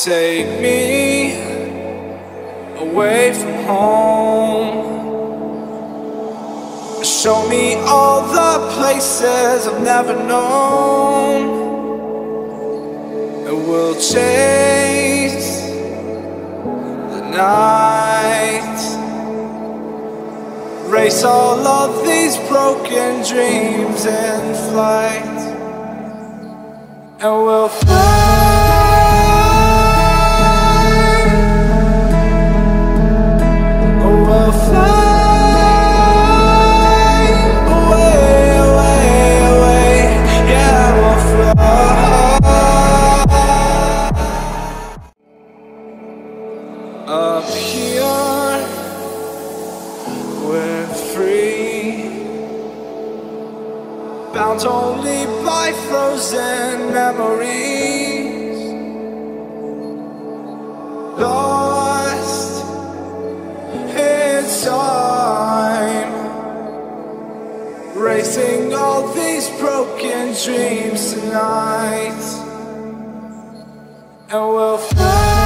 Take me away from home. Show me all the places I've never known. And we'll chase the night, race all of these broken dreams in flight. And we'll fly. We'll fly away, away, away. Yeah, we'll fly. Up here, we're free, bound only by frozen memories. Lost in time, racing all these broken dreams tonight. And we'll fly.